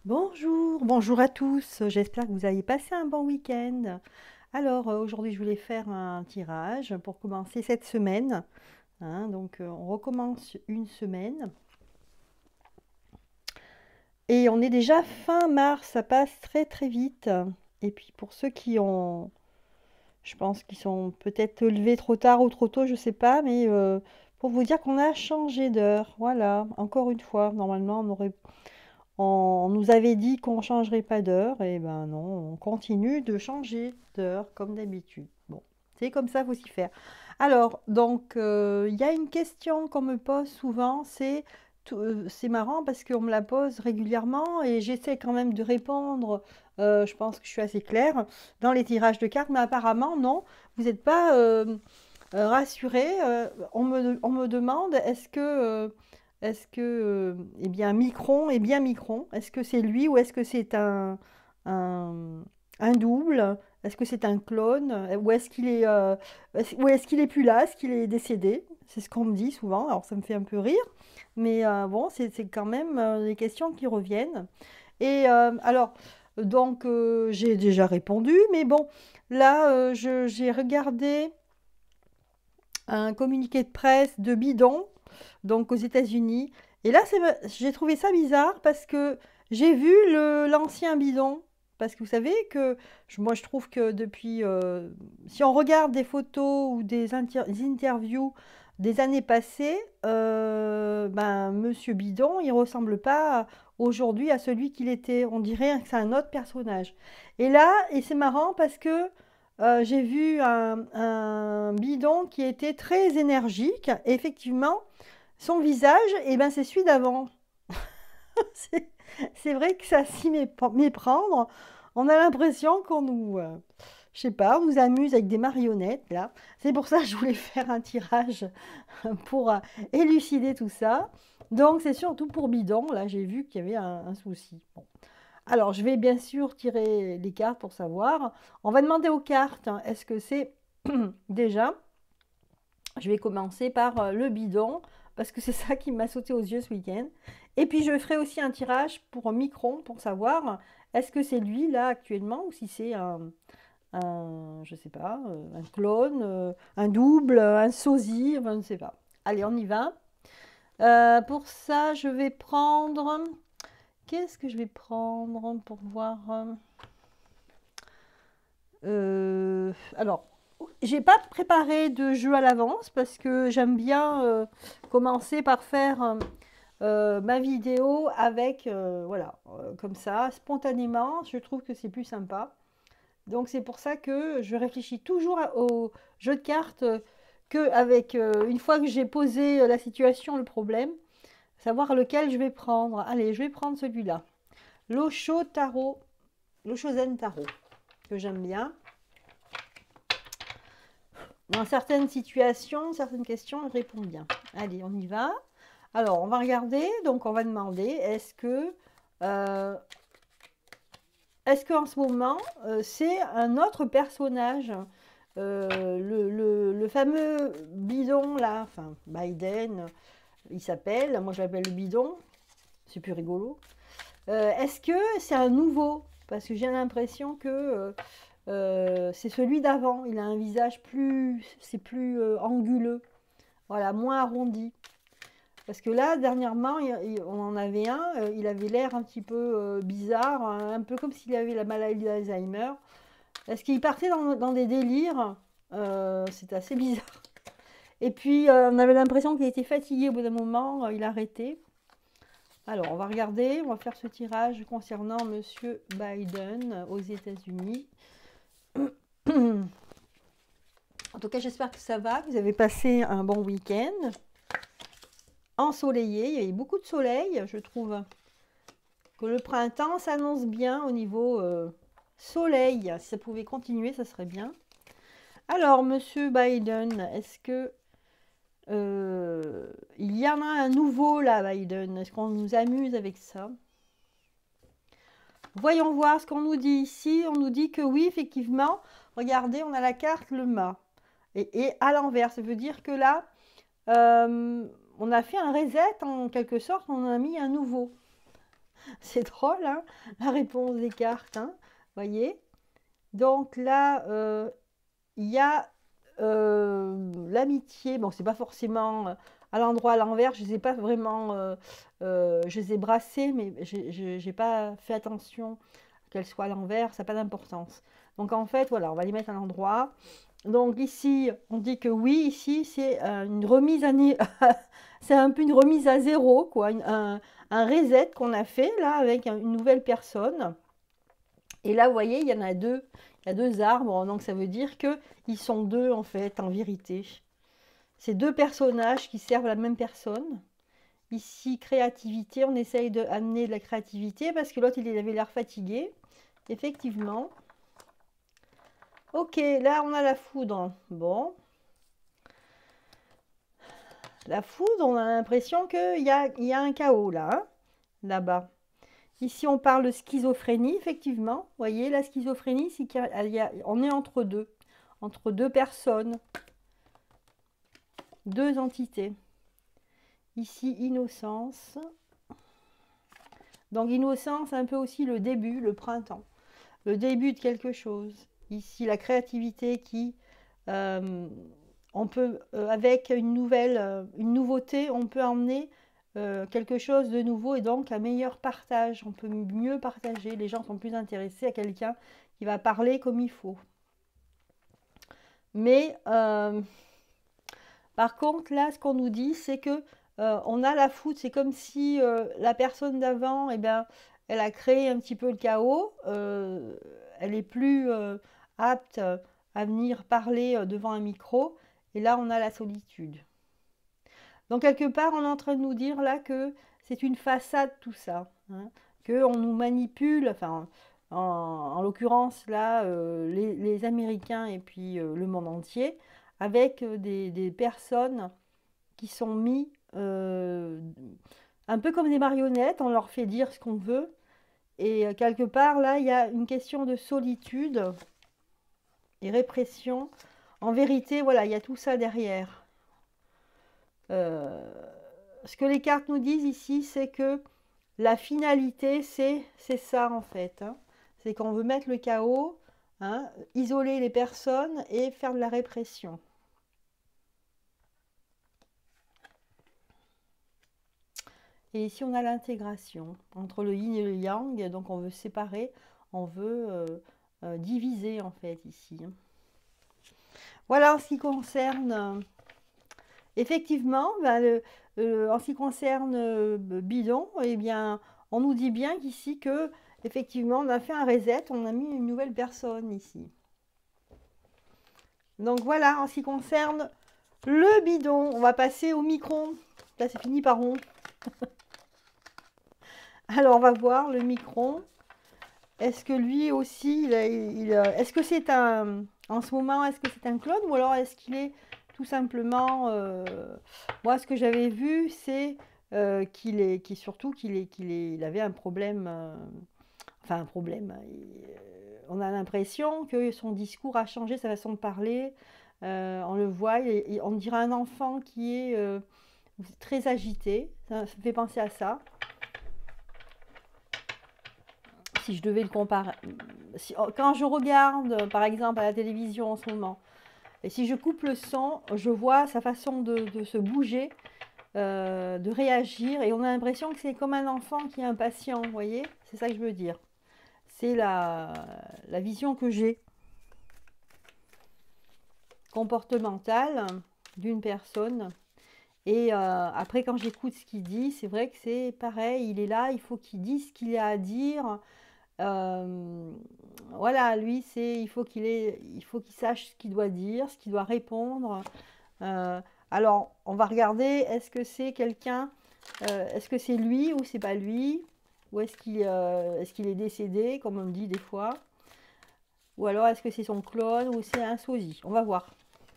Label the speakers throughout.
Speaker 1: Bonjour, bonjour à tous. J'espère que vous avez passé un bon week-end. Alors, aujourd'hui, je voulais faire un tirage pour commencer cette semaine, hein. Donc, on recommence une semaine. Et on est déjà fin mars, ça passe très très vite. Et puis, pour ceux qui ont, je pense qu'ils sont peut-être levés trop tard ou trop tôt, je sais pas, mais pour vous dire qu'on a changé d'heure. Voilà, encore une fois, normalement, on nous avait dit qu'on ne changerait pas d'heure, et ben non, on continue de changer d'heure comme d'habitude. Bon, c'est comme ça, faut s'y faire. Alors, donc, il y a une question qu'on me pose souvent, c'est marrant parce qu'on me la pose régulièrement et j'essaie quand même de répondre. Je pense que je suis assez claire dans les tirages de cartes, mais apparemment, non, vous n'êtes pas rassuré. On me demande eh bien, Micron est bien Micron. Est-ce que c'est lui ou est-ce que c'est un, un double? Est-ce que c'est un clone? Ou est-ce qu'il est plus là? Est-ce qu'il est décédé? C'est ce qu'on me dit souvent. Alors ça me fait un peu rire, mais bon, c'est quand même des questions qui reviennent. Et alors, donc j'ai déjà répondu, mais bon, là j'ai regardé un communiqué de presse de Bidon, donc aux États-Unis. Et là, j'ai trouvé ça bizarre parce que j'ai vu l'ancien Bidon. Parce que vous savez que moi, je trouve que depuis, si on regarde des photos ou des interviews des années passées, ben, Monsieur Bidon, il ressemble pas aujourd'hui à celui qu'il était. On dirait que c'est un autre personnage. Et là, et c'est marrant parce que j'ai vu un bidon qui était très énergique. Et effectivement, son visage, eh ben, c'est celui d'avant. C'est c'est vrai que ça s'y méprendre. On a l'impression qu'on nous, je sais pas, on nous amuse avec des marionnettes là. C'est pour ça que je voulais faire un tirage pour élucider tout ça. Donc c'est surtout pour bidon. Là, j'ai vu qu'il y avait un souci. Bon. Alors, je vais bien sûr tirer les cartes pour savoir. On va demander aux cartes, hein, est-ce que c'est déjà, je vais commencer par le bidon, parce que c'est ça qui m'a sauté aux yeux ce week-end. Et puis, je ferai aussi un tirage pour Micron, pour savoir, est-ce que c'est lui, là, actuellement, ou si c'est je sais pas, un clone, un double, un sosie, enfin, je ne sais pas. Allez, on y va. Pour ça, je vais prendre... Qu'est-ce que je vais prendre pour voir alors, j'ai pas préparé de jeu à l'avance parce que j'aime bien commencer par faire ma vidéo avec, voilà, comme ça, spontanément. Je trouve que c'est plus sympa. Donc c'est pour ça que je réfléchis toujours au jeu de cartes que avec une fois que j'ai posé la situation, le problème, savoir lequel je vais prendre. Allez, je vais prendre celui-là. L'Osho Tarot, l'Oshozen Tarot, que j'aime bien. Dans certaines situations, certaines questions, il répond bien. Allez, on y va. Alors, on va regarder. Donc, on va demander est-ce qu'en ce moment, c'est un autre personnage, le fameux bidon là, enfin Biden, il s'appelle. Moi, je l'appelle le bidon. C'est plus rigolo. Est-ce que c'est un nouveau? Parce que j'ai l'impression que c'est celui d'avant. Il a un visage plus, c'est plus anguleux, voilà, moins arrondi. Parce que là, dernièrement, on en avait un, il avait l'air un petit peu bizarre, un peu comme s'il avait la maladie d'Alzheimer. Est-ce qu'il partait dans des délires? C'est assez bizarre. Et puis, on avait l'impression qu'il était fatigué au bout d'un moment, il arrêtait. Alors, on va regarder, on va faire ce tirage concernant Monsieur Biden aux États-Unis. En tout cas, j'espère que ça va, que vous avez passé un bon week-end. Ensoleillé, il y avait beaucoup de soleil, je trouve que le printemps s'annonce bien au niveau soleil. Si ça pouvait continuer, ça serait bien. Alors, Monsieur Biden, est-ce que il y en a un nouveau là, Biden? Est-ce qu'on nous amuse avec ça? Voyons voir ce qu'on nous dit ici. On nous dit que oui, effectivement. Regardez, on a la carte le mât. Et à l'envers, ça veut dire que là, on a fait un reset en quelque sorte, on a mis un nouveau. C'est drôle, hein, la réponse des cartes, hein, voyez? Donc là, il y a l'amitié. Bon, c'est pas forcément à l'endroit, à l'envers. Je les ai pas vraiment, je les ai brassés, mais j'ai pas fait attention qu'elles soient à l'envers. Ça n'a pas d'importance. Donc en fait, voilà, on va les mettre à l'endroit. Donc ici, on dit que oui, ici, c'est une remise à c'est un peu une remise à zéro, quoi, un reset qu'on a fait là avec une nouvelle personne. Et là, vous voyez, il y en a deux. Il y a deux arbres, donc ça veut dire que ils sont deux en fait, en vérité. C'est deux personnages qui servent la même personne. Ici, créativité, on essaye d'amener de la créativité parce que l'autre, il avait l'air fatigué. Effectivement. Ok, là, on a la foudre. Bon. La foudre, on a l'impression qu'il y a un chaos là, hein, là-bas. Ici, on parle de schizophrénie, effectivement. Vous voyez, la schizophrénie, c'est on est entre deux personnes, deux entités. Ici, innocence. Donc, innocence, un peu aussi le début, le printemps. Le début de quelque chose. Ici, la créativité qui... on peut, avec une nouveauté, on peut emmener quelque chose de nouveau et donc un meilleur partage. On peut mieux partager. Les gens sont plus intéressés à quelqu'un qui va parler comme il faut. Mais par contre, là, ce qu'on nous dit, c'est que on a la foudre. C'est comme si la personne d'avant, eh ben, elle a créé un petit peu le chaos. Elle est plus apte à venir parler devant un micro. Et là, on a la solitude. Donc, quelque part, on est en train de nous dire là que c'est une façade tout ça. Hein, qu'on nous manipule, enfin, en l'occurrence, là, les Américains et puis le monde entier, avec des personnes qui sont mis un peu comme des marionnettes, on leur fait dire ce qu'on veut. Et quelque part, là, il y a une question de solitude et répression. En vérité, voilà, il y a tout ça derrière. Ce que les cartes nous disent ici, c'est que la finalité, c'est ça en fait. Hein. C'est qu'on veut mettre le chaos, hein, isoler les personnes et faire de la répression. Et ici, on a l'intégration entre le yin et le yang. Donc, on veut séparer, on veut diviser en fait ici. Voilà en ce qui concerne... effectivement, ben, en ce qui concerne Bidon, eh bien, on nous dit bien qu'ici que effectivement, on a fait un reset, on a mis une nouvelle personne ici. Donc voilà, en ce qui concerne le bidon, on va passer au micron. Là, c'est fini par rond. Alors, on va voir le micron. Est-ce que lui aussi, est-ce que c'est un... En ce moment, est-ce que c'est un clone ou alors est-ce qu'il est tout simplement... moi, ce que j'avais vu, c'est qu'il avait un problème... enfin, un problème. On a l'impression que son discours a changé, sa façon de parler. On le voit, on dirait un enfant qui est très agité. Ça me fait penser à ça. Si je devais le comparer, quand je regarde par exemple à la télévision en ce moment, et si je coupe le son, je vois sa façon de se bouger, de réagir, et on a l'impression que c'est comme un enfant qui est impatient, vous voyez? C'est ça que je veux dire. C'est la vision que j'ai comportementale d'une personne. Et après, quand j'écoute ce qu'il dit, c'est vrai que c'est pareil, il est là, il faut qu'il dise ce qu'il a à dire. Voilà, lui, il faut qu'il sache ce qu'il doit dire, ce qu'il doit répondre. Alors, on va regarder, est-ce que c'est quelqu'un, est-ce que c'est lui ou c'est pas lui, ou est-ce qu'il est décédé, comme on me dit des fois, ou alors est-ce que c'est son clone ou c'est un sosie. On va voir.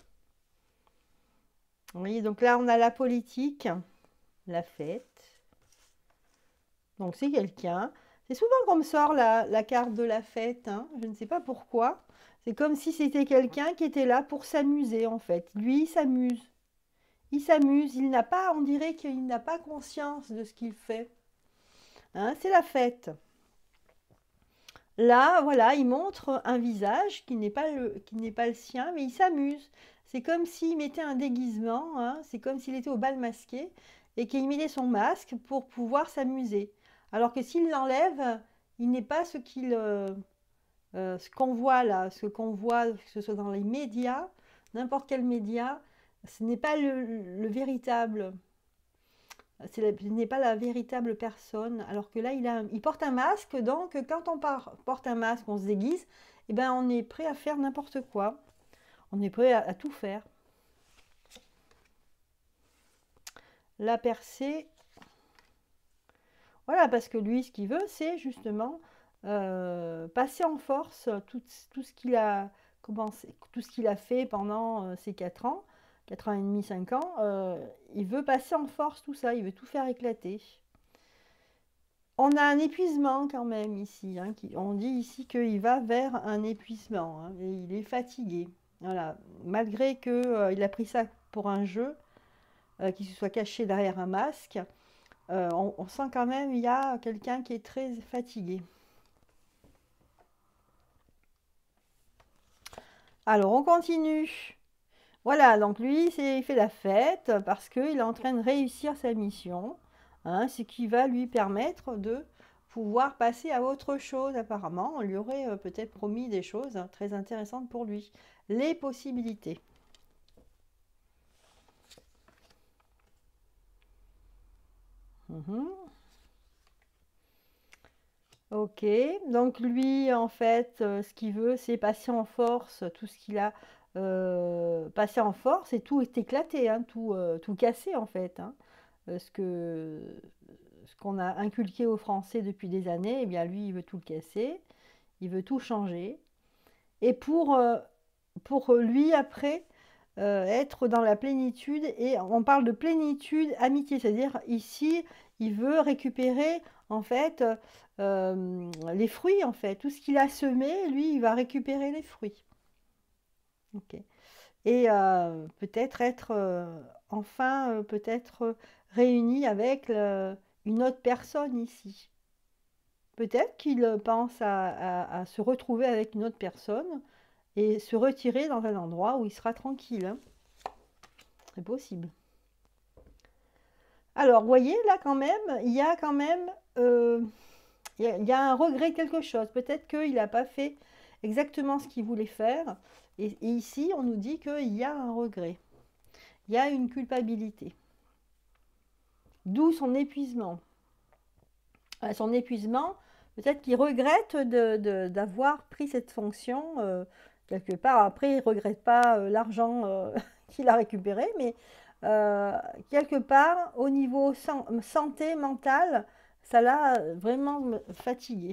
Speaker 1: Vous voyez, donc là, on a la politique, la fête. Donc, c'est quelqu'un. C'est souvent qu'on me sort la carte de la fête, hein. Je ne sais pas pourquoi. C'est comme si c'était quelqu'un qui était là pour s'amuser, en fait. Lui, il s'amuse. Il s'amuse. Il n'a pas, on dirait qu'il n'a pas conscience de ce qu'il fait. hein, c'est la fête. Là, voilà, il montre un visage qui n'est pas le sien, mais il s'amuse. C'est comme s'il mettait un déguisement, hein, c'est comme s'il était au bal masqué et qu'il mettait son masque pour pouvoir s'amuser. Alors que s'il l'enlève, il n'est pas ce qu'on voit là, ce qu'on voit, que ce soit dans les médias, n'importe quel média, ce n'est pas le véritable. Ce n'est pas la véritable personne. Alors que là, il porte un masque. Donc, quand on porte un masque, on se déguise, eh ben, on est prêt à faire n'importe quoi. On est prêt à tout faire. La percée, voilà, parce que lui, ce qu'il veut, c'est justement passer en force tout ce qu'il a commencé, tout ce qu'il a fait pendant ces 4 ans, 4 ans et demi, 5 ans. Il veut passer en force tout ça, il veut tout faire éclater. On a un épuisement quand même ici, hein, on dit ici qu'il va vers un épuisement, hein, et il est fatigué. Voilà, malgré que il a pris ça pour un jeu, qu'il se soit caché derrière un masque, on sent quand même il y a quelqu'un qui est très fatigué. Alors on continue. Voilà, donc lui, il fait la fête parce qu'il est en train de réussir sa mission, hein, ce qui va lui permettre de pouvoir passer à autre chose apparemment. On lui aurait peut-être promis des choses très intéressantes pour lui. Les possibilités. Mhm. Ok, donc lui, en fait, ce qu'il veut, c'est passer en force tout ce qu'il a passé en force et tout est éclaté, hein, tout cassé en fait, hein. Ce qu'on a inculqué aux Français depuis des années, eh bien lui, il veut tout le casser, il veut tout changer. Et pour lui, après, être dans la plénitude, et on parle de plénitude, amitié, c'est-à-dire ici, il veut récupérer en fait les fruits, en fait. Tout ce qu'il a semé, lui, il va récupérer les fruits. Ok. Et peut-être être, enfin, peut-être réuni avec une autre personne ici. Peut-être qu'il pense à se retrouver avec une autre personne et se retirer dans un endroit où il sera tranquille, hein. C'est possible. Alors, vous voyez, là, quand même, il y a quand même il y a un regret de quelque chose. Peut-être qu'il n'a pas fait exactement ce qu'il voulait faire. Et ici, on nous dit qu'il y a un regret. Il y a une culpabilité. D'où son épuisement. Son épuisement, peut-être qu'il regrette d'avoir pris cette fonction quelque part. Après, il ne regrette pas l'argent qu'il a récupéré, mais euh, quelque part, au niveau santé mentale, ça l'a vraiment fatigué.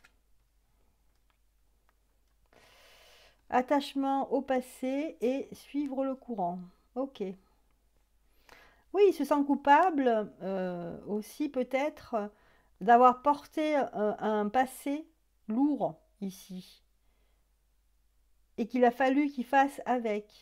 Speaker 1: Attachement au passé et suivre le courant. Ok. Oui, il se sent coupable aussi peut-être d'avoir porté un passé lourd ici et qu'il a fallu qu'il fasse avec.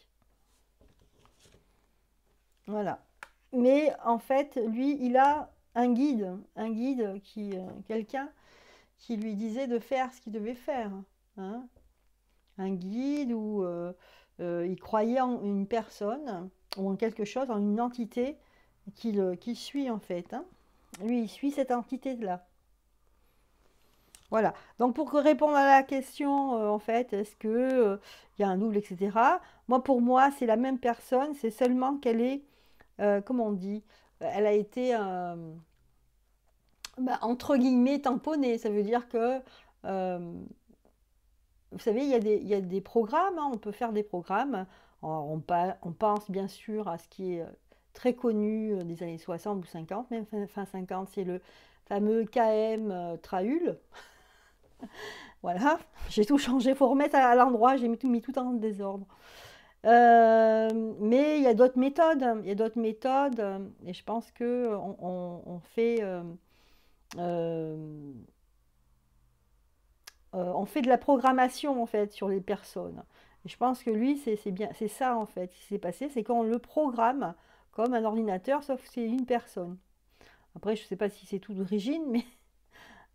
Speaker 1: Voilà. Mais en fait, lui, il a un guide quelqu'un qui lui disait de faire ce qu'il devait faire, hein. Un guide où il croyait en une personne ou en quelque chose, en une entité qu'il suit en fait, hein. Lui, il suit cette entité-là. Voilà. Donc pour répondre à la question, en fait, est-ce que il y a un double, etc. Moi, pour moi, c'est la même personne, c'est seulement qu'elle est, comment on dit, elle a été bah, entre guillemets tamponnée. Ça veut dire que vous savez, il y a des programmes, hein, on peut faire des programmes. On pense bien sûr à ce qui est très connu des années 60 ou 50, même fin 50, c'est le fameux KM Traul. Voilà, j'ai tout changé, il faut remettre l'endroit, j'ai mis tout en désordre. Mais il y a d'autres méthodes, et je pense que euh, on fait de la programmation en fait sur les personnes. Et je pense que lui, c'est bien, c'est ça en fait qui s'est passé, c'est qu'on le programme comme un ordinateur, sauf que c'est une personne. Après, je ne sais pas si c'est tout d'origine, mais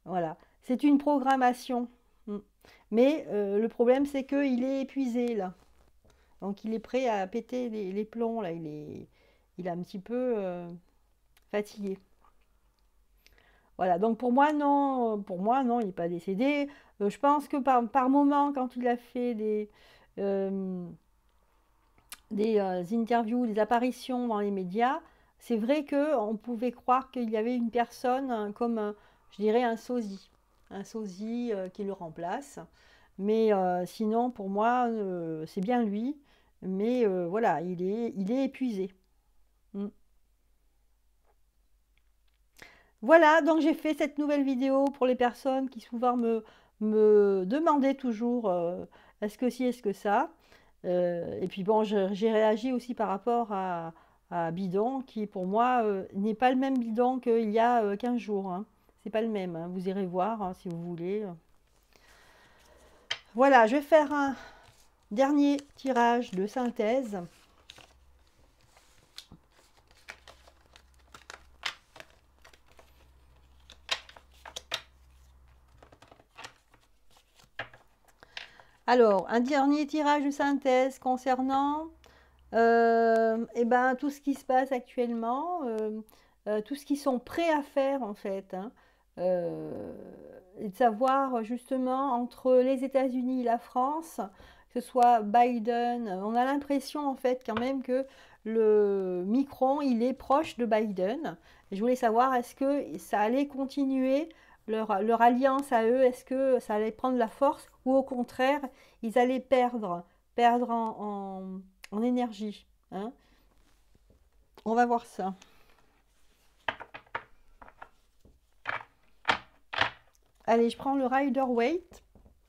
Speaker 1: Voilà, c'est une programmation. Mm. Mais le problème, c'est qu'il est épuisé là. Donc il est prêt à péter les plombs là. Il est un petit peu fatigué. Voilà, donc pour moi, non, il n'est pas décédé. Je pense que par moment, quand il a fait euh, des interviews, des apparitions dans les médias, c'est vrai qu'on pouvait croire qu'il y avait une personne comme, je dirais, un sosie qui le remplace. Mais sinon, pour moi, c'est bien lui. Mais voilà, il est épuisé. Mm. Voilà, donc j'ai fait cette nouvelle vidéo pour les personnes qui souvent me demandaient toujours est-ce que si, est-ce que ça. Et puis bon, j'ai réagi aussi par rapport à Bidon, qui pour moi n'est pas le même Bidon qu'il y a 15 jours. Hein. C'est pas le même, hein. Vous irez voir hein, si vous voulez. Voilà, je vais faire un dernier tirage de synthèse. Alors, un dernier tirage de synthèse concernant eh ben, tout ce qui se passe actuellement, tout ce qu'ils sont prêts à faire en fait, hein, euh, et de savoir justement entre les États-Unis et la France, que ce soit Biden, on a l'impression en fait quand même que le Macron, il est proche de Biden. Et je voulais savoir est-ce que ça allait continuer leur alliance à eux, est-ce que ça allait prendre la force ou au contraire, ils allaient perdre en énergie. Hein. On va voir ça. Allez, je prends le Rider Waite.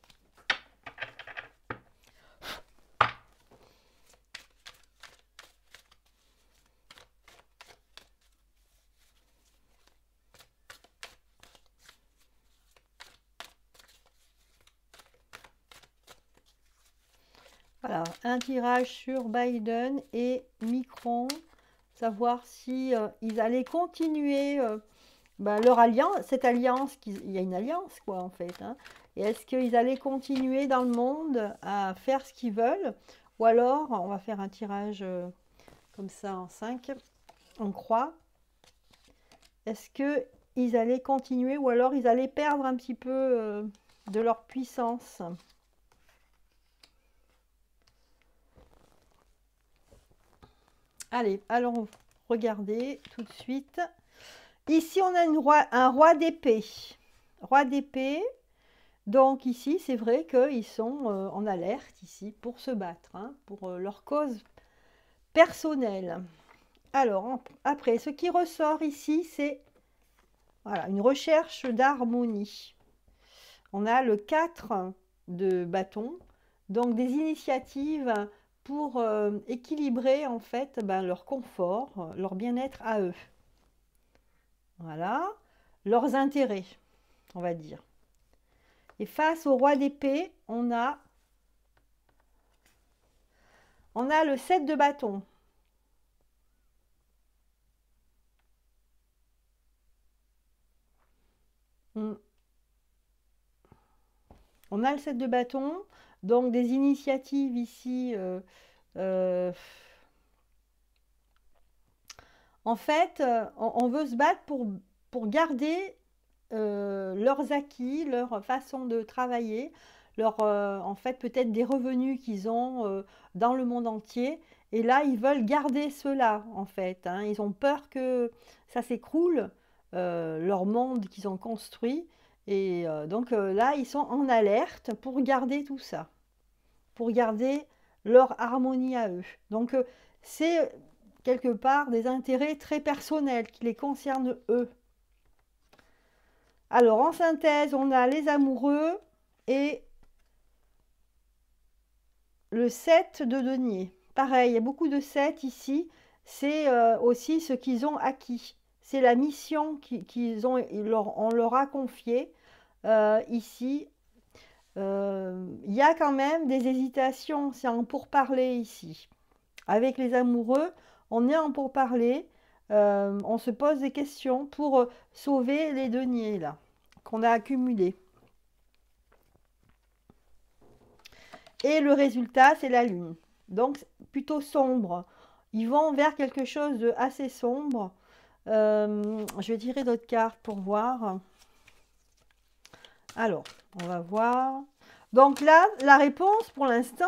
Speaker 1: Voilà, un tirage sur Biden et Macron. Savoir si ils allaient continuer ben, leur alliance, cette alliance, il y a une alliance quoi en fait. Hein. Et est-ce qu'ils allaient continuer dans le monde à faire ce qu'ils veulent? Ou alors, on va faire un tirage comme ça en 5 en croix. Est-ce que ils allaient continuer ou alors ils allaient perdre un petit peu de leur puissance? Allez, allons regarder tout de suite. Ici, on a un roi d'épée. Roi d'épée. Donc ici, c'est vrai qu'ils sont en alerte ici pour se battre, hein, pour leur cause personnelle. Alors, après, ce qui ressort ici, c'est voilà, une recherche d'harmonie. On a le 4 de bâton, donc des initiatives pour équilibrer en fait ben, leur confort, leur bien-être à eux. Voilà, leurs intérêts, on va dire. Et face au roi d'épée, on a le 7 de bâton. On a le 7 de bâton, donc des initiatives ici. Euh, en fait, on veut se battre pour garder leurs acquis, leur façon de travailler, en fait peut-être des revenus qu'ils ont dans le monde entier. Et là, ils veulent garder cela, en fait. Hein. Ils ont peur que ça s'écroule, leur monde qu'ils ont construit. Et donc là, ils sont en alerte pour garder tout ça, pour garder leur harmonie à eux. Donc c'est quelque part des intérêts très personnels qui les concernent eux. Alors, en synthèse, on a les amoureux et le 7 de denier. Pareil, il y a beaucoup de 7 ici. C'est aussi ce qu'ils ont acquis. C'est la mission qu'ils ont, on leur a confiée ici. Il y a quand même des hésitations, c'est en pourparler ici. Avec les amoureux, on est en pourparler. On se pose des questions pour sauver les deniers là. qu'on a accumulé. Et le résultat, c'est la lune. Donc, plutôt sombre. Ils vont vers quelque chose de assez sombre. Je vais tirer d'autres cartes pour voir. Alors, on va voir. Donc là, la réponse pour l'instant,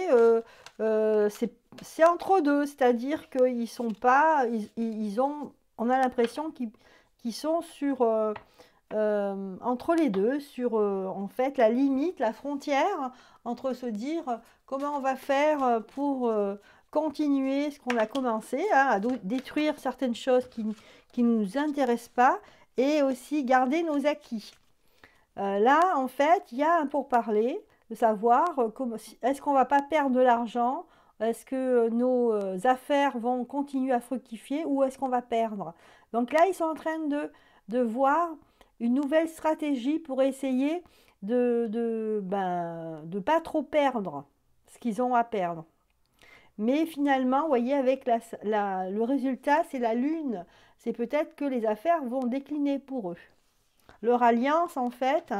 Speaker 1: c'est entre deux. C'est-à-dire qu'ils sont pas... on a l'impression qu'ils sont sur... entre les deux, sur en fait la limite, la frontière entre se dire comment on va faire pour continuer ce qu'on a commencé, hein, à détruire certaines choses qui ne nous intéressent pas et aussi garder nos acquis. Là, en fait, il y a un pourparler de savoir est-ce qu'on ne va pas perdre de l'argent, est-ce que nos affaires vont continuer à fructifier ou est-ce qu'on va perdre. Donc là, ils sont en train de voir une nouvelle stratégie pour essayer de pas trop perdre ce qu'ils ont à perdre. Mais finalement, vous voyez, avec le résultat, c'est la lune. C'est peut-être que les affaires vont décliner pour eux. Leur alliance, en fait,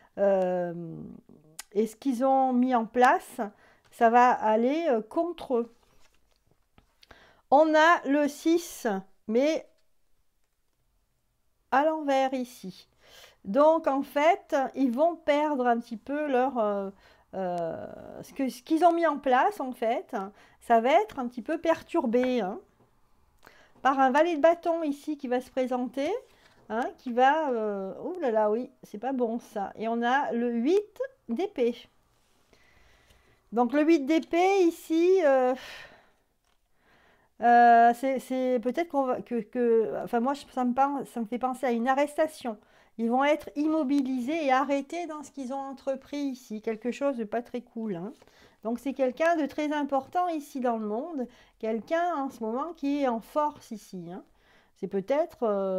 Speaker 1: et ce qu'ils ont mis en place, ça va aller contre eux. On a le 6, mais à l'envers ici. Donc, en fait, ils vont perdre un petit peu ce qu'ils ont mis en place, en fait. Ça va être un petit peu perturbé, hein, par un valet de bâton ici qui va se présenter, hein, qui va... oh là là, oui, c'est pas bon ça. Et on a le 8 d'épée. Donc, le 8 d'épée ici... c'est peut-être qu'on va enfin moi ça me fait penser à une arrestation. Ils vont être immobilisés et arrêtés dans ce qu'ils ont entrepris ici, quelque chose de pas très cool, hein. Donc c'est quelqu'un de très important ici dans le monde, quelqu'un en ce moment qui est en force ici, hein. C'est peut-être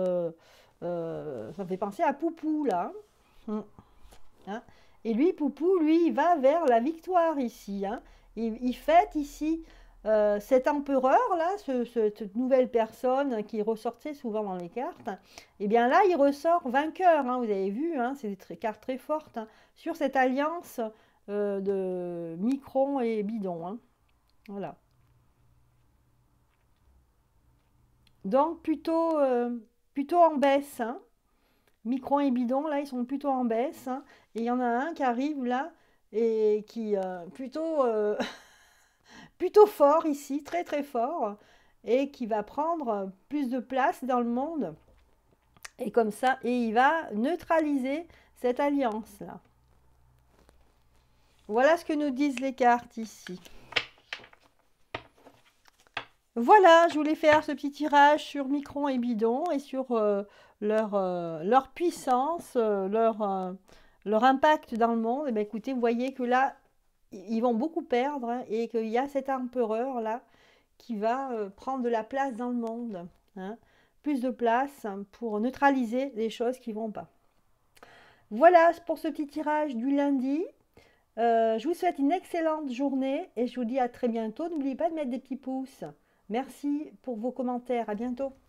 Speaker 1: ça me fait penser à Poupou là, hein. Et lui, Poupou, lui, il va vers la victoire ici, hein. Il fête ici cet empereur-là, cette nouvelle personne qui ressortait souvent dans les cartes, et bien là, il ressort vainqueur, hein, vous avez vu, hein, c'est des cartes très fortes, hein, sur cette alliance de Micron et Bidon, hein. Voilà. Donc, plutôt en baisse, hein. Micron et Bidon, là, ils sont plutôt en baisse, hein. Et il y en a un qui arrive là, et qui plutôt fort ici, très très fort, et qui va prendre plus de place dans le monde. Et comme ça, et il va neutraliser cette alliance-là. Voilà ce que nous disent les cartes ici. Voilà, je voulais faire ce petit tirage sur Micron et Bidon et sur leur puissance, leur impact dans le monde. Et bien, écoutez, vous voyez que là, ils vont beaucoup perdre, hein, et qu'il y a cet empereur là qui va prendre de la place dans le monde, hein, plus de place pour neutraliser les choses qui ne vont pas. Voilà pour ce petit tirage du lundi. Je vous souhaite une excellente journée et je vous dis à très bientôt. N'oubliez pas de mettre des petits pouces. Merci pour vos commentaires. À bientôt.